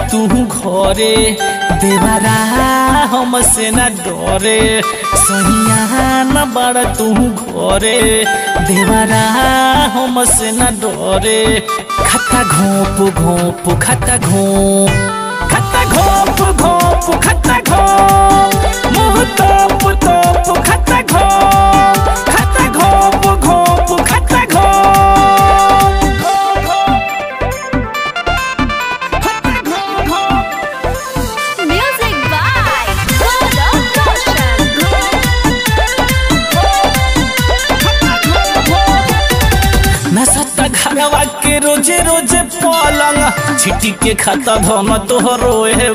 तू घरे देवरा हमसे न डरे सहिया न बड़ तू घरे देवरा हमसे न डरे खाता घोप घोप खाता घोप खाता घोप घोप खाता घोप मुँह तोप तोप खाता घोप खाता घोप घोप खाता घोप। घरवा के रोजे रोजे पलंग छिटी के खाता धन तोहरोए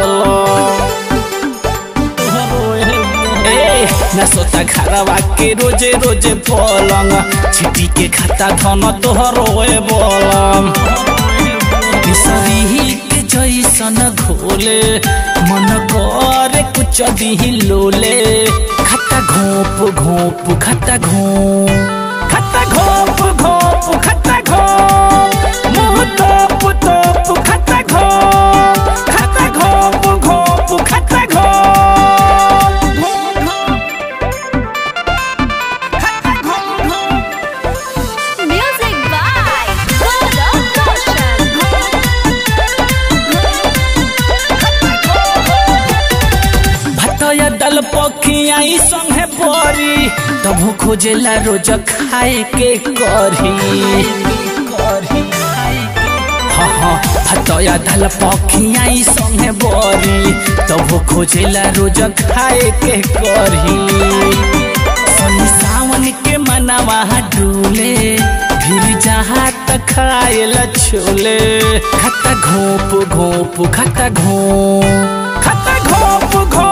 नसोता घरवा के रोजे रोजे पलंग छिटी के खाता धन तोहरोए बोलम बिसरी के जैसन घोले मन करे कुछ दी लोले खाता घोप घोप खाता घोप खाता घोप घोप खाता घोप मुँह तोप तोप खाता घोप खाता घोप घोप खाता घोप खाता घोप। Music by Golden Ocean. भतया दल पखियाई संगे परी तबो खोजेला रोज खाए के करी हाँ भतया दल पखियाई संगे बरी तबो खोजेला रोज खाए के करी सनी सावन के मनवा डूले फिर जहाँ तक खाएला छोले खाता घोप घोप खाता घोप खाता घोप घोप।